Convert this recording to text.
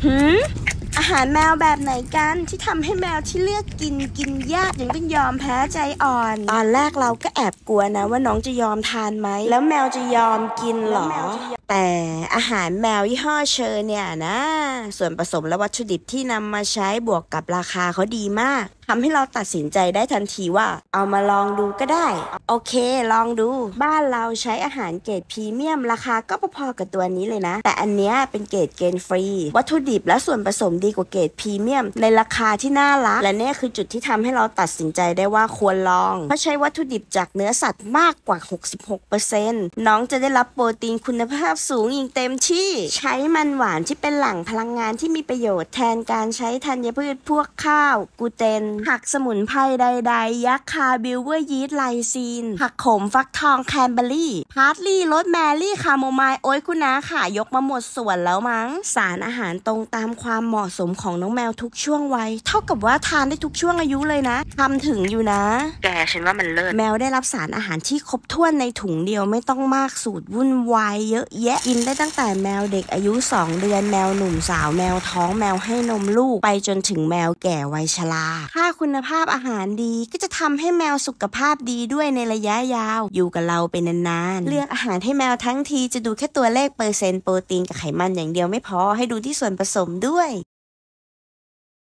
อาหารแมวแบบไหนกันที่ทำให้แมวที่เลือกกินยากยังต้องยอมแพ้ใจอ่อนตอนแรกเราก็แอบกลัวนะว่าน้องจะยอมทานไหมแล้วแมวจะยอมกินหรอแต่อาหารแมวยี่ห้อเชอร์เนี่ยนะส่วนผสมและวัตถุดิบที่นำมาใช้บวกกับราคาเขาดีมากทำให้เราตัดสินใจได้ทันทีว่าเอามาลองดูก็ได้โอเคลองดูบ้านเราใช้อาหารเกรดพรีเมียมราคาก็พอๆกับตัวนี้เลยนะแต่อันเนี้ยเป็นเกรดเกณฑ์ฟรีวัตถุดิบและส่วนผสมดีกว่าเกรดพรีเมียมในราคาที่น่ารักและเนี่ยคือจุดที่ทำให้เราตัดสินใจได้ว่าควรลองเพราะใช้วัตถุดิบจากเนื้อสัตว์มากกว่า 66% น้องจะได้รับโปรตีนคุณภาพสูงอย่างเต็มที่ใช้มันหวานที่เป็นแหล่งพลังงานที่มีประโยชน์แทนการใช้ธัญพืชพวกข้าวกลูเตนผักสมุนไพรใดๆยักษ์คาบิลเวอร์ยีสต์ไลซีนผักขมฟักทองแคนเบอรี่พาร์สลีย์โรสแมรี่คาโมไมล์โอ้ยคุณน้าค่ะยกมาหมดส่วนแล้วมั้งสารอาหารตรงตามความเหมาะสมของน้องแมวทุกช่วงวัยเท่ากับว่าทานได้ทุกช่วงอายุเลยนะทำถึงอยู่นะแกฉันว่ามันเลิศแมวได้รับสารอาหารที่ครบถ้วนในถุงเดียวไม่ต้องมากสูตรวุ่นวายเยอะแยะกินได้ตั้งแต่แมวเด็กอายุ2 เดือนแมวหนุ่มสาวแมวท้องแมวให้นมลูกไปจนถึงแมวแก่วัยชราถ้าคุณภาพอาหารดีก็จะทำให้แมวสุขภาพดีด้วยในระยะยาวอยู่กับเราเป็นนานๆเลือกอาหารให้แมวทั้งทีจะดูแค่ตัวเลขเปอร์เซ็นต์โปรตีนกับไขมันอย่างเดียวไม่พอให้ดูที่ส่วนผสมด้วย